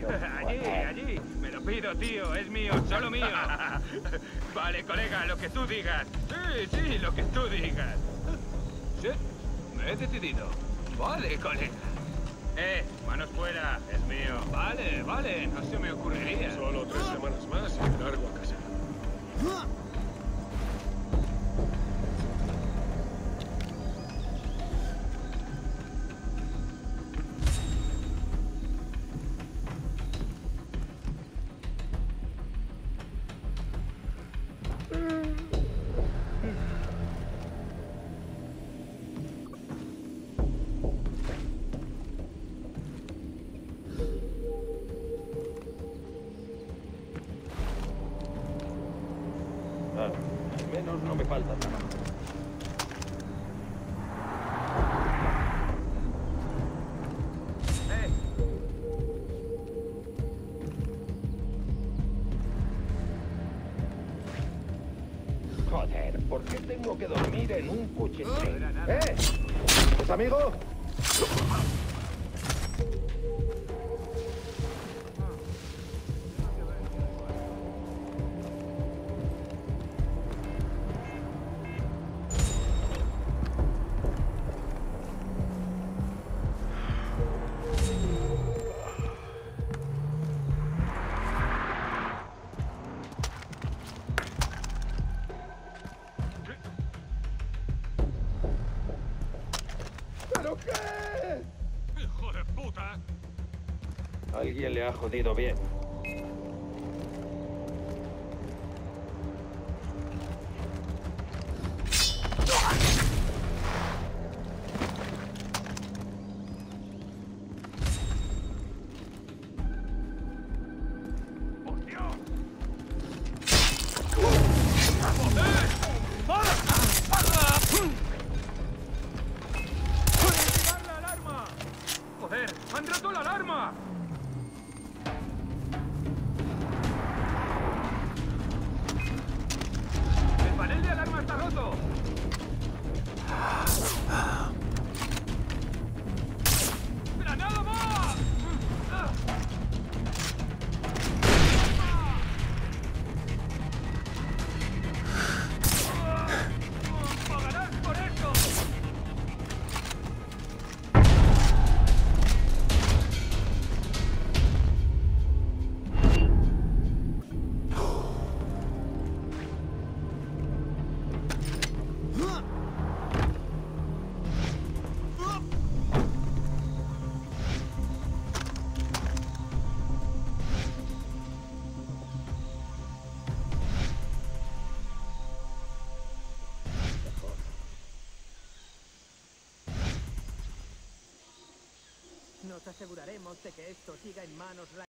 Allí. Me lo pido, tío. Es mío, solo mío. Vale, colega, lo que tú digas. Sí, lo que tú digas. Sí, me he decidido. Vale, colega. Manos fuera. Es mío. Vale. No se me ocurriría. Solo 3 semanas más y me largo a casa. Al menos no me falta nada. Joder, ¿por qué tengo que dormir en un cuchitril? ¿Es amigo? ¿Pero qué? ¡Hijo de puta! Alguien le ha jodido bien. ¡Joder! ¡Han roto la alarma! ¡El panel de alarma está roto! ¡Granada va! ¡Pagarás por esto! Nos aseguraremos de que esto siga en manos